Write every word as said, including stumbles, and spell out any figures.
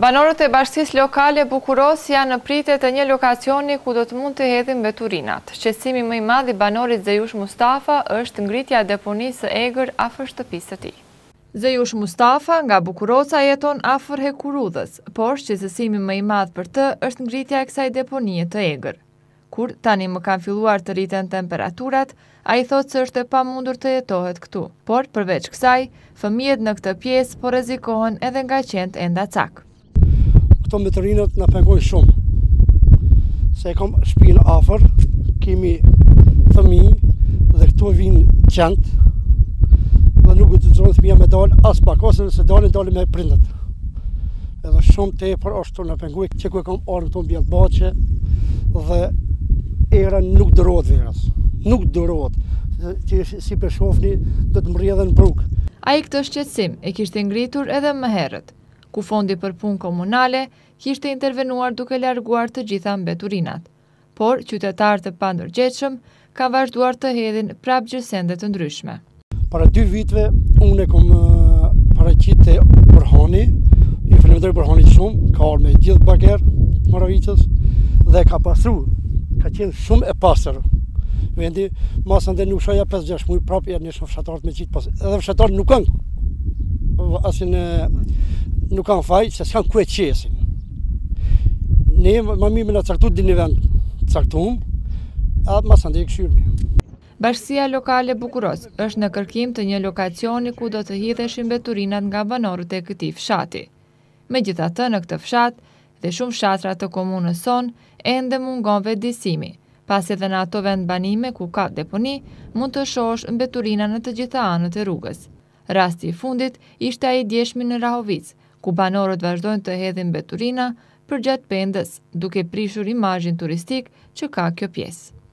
Banorët e bashkisë lokale Bukuros janë në pritje të një lokacioni ku do të mund të hedhin mbeturinat. Shqetësimi më i madh i banorit Zejush Mustafa është ngritja e deponisë së egër afër shtëpisë së tij. Zejush Mustafa nga Bukurosa jeton afër Hekurudhës, por shqetësimi më i madh për të është ngritja e kësaj deponie të egër. Kur tani më kanë filluar të rriten temperaturat, ai thotë se është e pamundur të jetohet këtu. Por përveç kësaj, fëmijët në këtë pjesë po rrezikohen edhe nga qenë enda cak. Këto mbeturinat na pengojnë shumë. Se e kam shtëpinë afër, kemi fëmijë dhe këtu vinë qend dhe nuk guxojnë fëmija me dalë as pak, ose nëse dalin, dalin me prindët. Edhe shumë tepër ashtu na pengoj që ku e kam ardhur këtu mbi Ballbaçe dhe era nuk dërohet verës. Nuk dërohet. Që si për shofni do të mrjedhen në bruk. Ai këtë shqetësim e kishte ngritur edhe më herët, ku fondi për punë komunale kishte intervenuar duke larguar të gjitha mbeturinat. Por qytetarët e pandërgjegjshëm kanë vazhduar të hedhin prapë gjësende të ndryshme. Para dy viteve unë e kam paraqitë Burhani, i falenderoj Burhanit shumë, ka ardhur me gjithë bager Moravicës dhe ka pastruar. Ka qenë shumë e pastër. Vendi masa ndë nuk shoja pesë gjashtë muaj prapë janë shumë fshatarët me qitë pas. Edhe fshatarët nuk kanë asin nuk kanë faj se s'kan ku e qesin. Ne më mirë me na caktu di një vend caktuam, atë masa ndë e këshyrmi. Bashkia lokale Bukuros është në kërkim të një lokacioni ku do të hidheshin mbeturinat nga banorët e këtij fshati. Megjithatë, në këtë fshat dhe shumë fshatra të komunës son ende mungon vetëdijsimi, pasi edhe në ato vend banime ku ka deponi, mund të shohësh mbeturina në të gjitha anët e rrugës. Rasti i fundit ishte ai djeshmi në Rahovic, ku banorët vazhdojnë të hedhin mbeturina përgjatë pendës, duke prishur imazhin turistik që ka kjo pjesë.